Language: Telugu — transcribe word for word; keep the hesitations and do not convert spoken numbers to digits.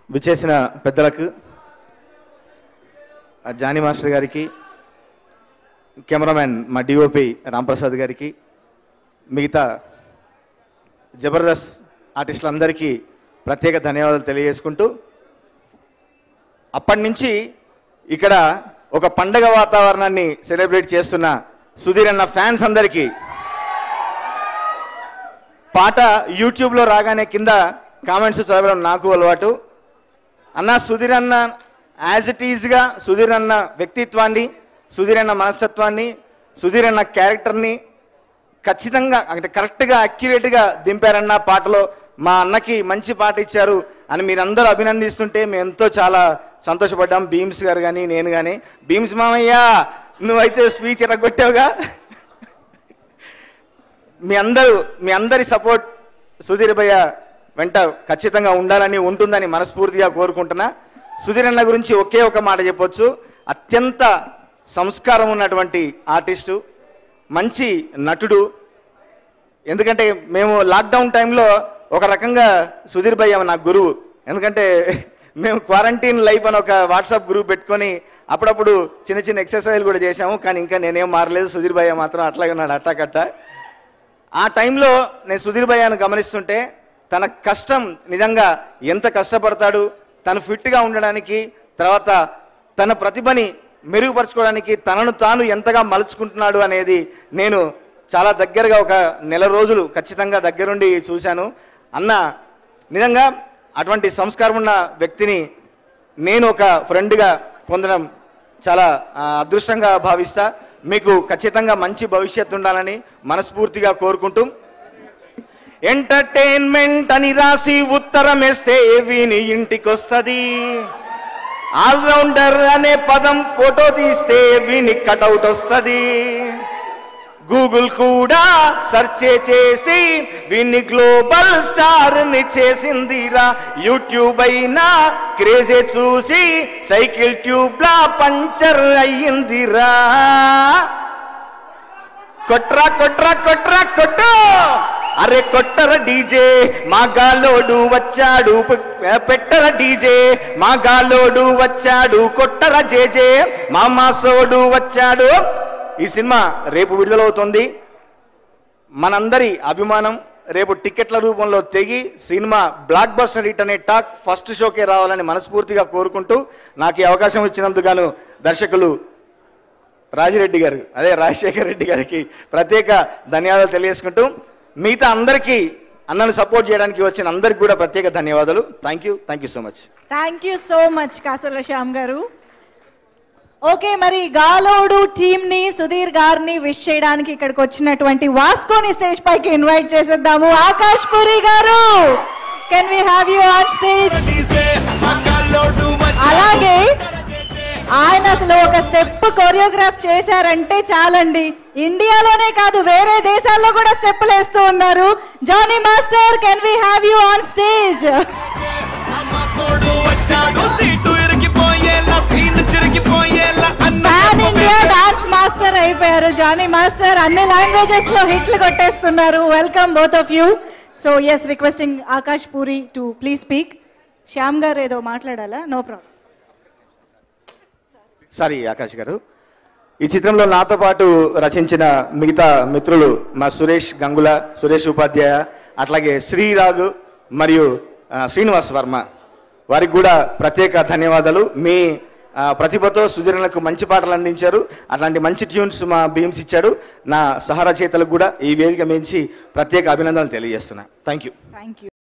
విచేసిన పెద్దలకు, జానీ మాస్టర్ గారికి, కెమెరామ్యాన్ మా డిఓపి రాంప్రసాద్ గారికి, మిగతా జబర్దస్త్ ఆర్టిస్టులందరికీ ప్రత్యేక ధన్యవాదాలు తెలియజేసుకుంటూ, అప్పటి నుంచి ఇక్కడ ఒక పండగ వాతావరణాన్ని సెలబ్రేట్ చేస్తున్న సుధీర్ అన్న ఫ్యాన్స్ అందరికీ, పాట యూట్యూబ్లో రాగానే కింద కామెంట్స్ చదవడం నాకు అలవాటు. అన్న సుధీర్ అన్న యాజ్ ఇట్ ఈజ్గా సుధీర్ అన్న వ్యక్తిత్వాన్ని, సుధీర్ అన్న మనస్తత్వాన్ని, సుధీర్ అన్న క్యారెక్టర్ని ఖచ్చితంగా అంటే కరెక్ట్గా అక్యురేట్గా దింపారన్న పాటలో. మా అన్నకి మంచి పాట ఇచ్చారు అని మీరందరూ అభినందిస్తుంటే మేము ఎంతో చాలా సంతోషపడ్డాం. భీమ్స్ గారు కానీ నేను కానీ, భీమ్స్ మామయ్య నువ్వైతే స్పీచ్ ఎరగొట్టావుగా. మీ అందరూ మీ అందరి సపోర్ట్ సుధీర్ భయ్య వెంట ఖచ్చితంగా ఉండాలని, ఉంటుందని మనస్ఫూర్తిగా కోరుకుంటున్నా. సుధీర్ అన్న గురించి ఒకే ఒక మాట చెప్పొచ్చు, అత్యంత సంస్కారం ఉన్నటువంటి ఆర్టిస్టు, మంచి నటుడు. ఎందుకంటే మేము లాక్డౌన్ టైంలో ఒక రకంగా సుధీర్ భయ్య నా గురువు. ఎందుకంటే మేము క్వారంటైన్ లైఫ్ అని ఒక వాట్సాప్ గ్రూప్ పెట్టుకొని అప్పుడప్పుడు చిన్న చిన్న ఎక్సర్సైజ్లు కూడా చేశాము. కానీ ఇంకా నేనేం మారలేదు, సుధీర్ భయ్య మాత్రం అట్లాగే ఉన్నాడు అట్టాకట్ట. ఆ టైంలో నేను సుధీర్ భయ్యను గమనిస్తుంటే తన కష్టం నిజంగా ఎంత కష్టపడతాడు, తను ఫిట్గా ఉండడానికి, తర్వాత తన ప్రతిభని మెరుగుపరచుకోవడానికి తనను తాను ఎంతగా మలుచుకుంటున్నాడు అనేది నేను చాలా దగ్గరగా ఒక నెల రోజులు ఖచ్చితంగా దగ్గరుండి చూశాను. అన్న నిజంగా అటువంటి సంస్కారం ఉన్న వ్యక్తిని నేను ఒక ఫ్రెండ్గా పొందడం చాలా అదృష్టంగా భావిస్తా. మీకు ఖచ్చితంగా మంచి భవిష్యత్తు ఉండాలని మనస్ఫూర్తిగా కోరుకుంటూ, ఎంటర్టైన్మెంట్ అని రాసి ఉత్తరం వేస్తే వీని ఇంటికొస్తుంది, ఆల్రౌండర్ అనే పదం ఫోటో తీస్తే వీని కటౌట్ వస్తుంది, గూగుల్ కూడా సెర్చ్ చేసి వీన్ని గ్లోబల్ స్టార్ ని చేసిందిరా, యూట్యూబ్ అయినా క్రేజే చూసి సైకిల్ ట్యూబ్ లా పంచర్ అయ్యిందిరా, కొట్రా కొట్రా కొట్రా కొట్టు అరే కొట్టర డీజే మా గాలోడు వచ్చాడు, పెట్టర డీజే మా గాలోడు వచ్చాడు, కొట్టర జేజే మా మాసోడు వచ్చాడు. ఈ సినిమా రేపు విడుదలవుతుంది. మనందరి అభిమానం రేపు టికెట్ల రూపంలో తెగి సినిమా బ్లాక్ బస్టర్ హిట్ అనే టాక్ ఫస్ట్ షోకే రావాలని మనస్ఫూర్తిగా కోరుకుంటూ, నాకు ఈ అవకాశం ఇచ్చినందుకు గాను దర్శకులు రాజిరెడ్డి గారు, అదే రాజశేఖర్ రెడ్డి గారికి ప్రత్యేక ధన్యవాదాలు తెలియజేసుకుంటూ, మిగతా అందరికీ అన్నను సపోర్ట్ చేయడానికి వచ్చిన అందరికి కూడా ప్రత్యేక ధన్యవాదాలు. Thank you thank you so much. Thank you so much Kasarla Shyam గారు. ఓకే, మరి గాలోడు టీమ్ ని సుధీర్ గారిని విష్ చేయడానికి ఇక్కడికి వచ్చినటువంటి వాస్కోని స్టేజ్ పైకి ఇన్వైట్ చేసేద్దాము. ఆకాష్ పూరి గారు, can we have you on stage? అలాగే ఆయన అసలు ఒక స్టెప్ కొరియోగ్రాఫ్ చేశారంటే చాలండి, ఇండియాలోనే కాదు వేరే దేశాల్లో కూడా స్టెప్పులు వేస్తూ ఉన్నారు. Jani master, can we have you on stage? Pan India dance master అయిపోయారు జానీ మాస్టర్, అన్ని లాంగ్వేజెస్ లో హిట్లు కొట్టేస్తున్నారు. Welcome both of you. So yes, requesting Akash Puri to please speak. Shyam గారు ఏదో మాట్లాడాలా? No problem. సారీ ఆకాష్ గారు, ఈ చిత్రంలో నాతో పాటు రచించిన మిగతా మిత్రులు మా సురేష్ గంగుల, సురేష్ ఉపాధ్యాయ, అట్లాగే శ్రీరాగు మరియు శ్రీనివాస్ వర్మ, వారికి కూడా ప్రత్యేక ధన్యవాదాలు. మీ ప్రతిభతో సుధీర్లకు మంచి పాటలు అందించారు, అట్లాంటి మంచి ట్యూన్స్ మా భీమ్స్ ఇచ్చాడు. నా సహరచయితలకు కూడా ఈ వేదిక మించి ప్రత్యేక అభినందనలు తెలియజేస్తున్నా. Thank you. Thank you.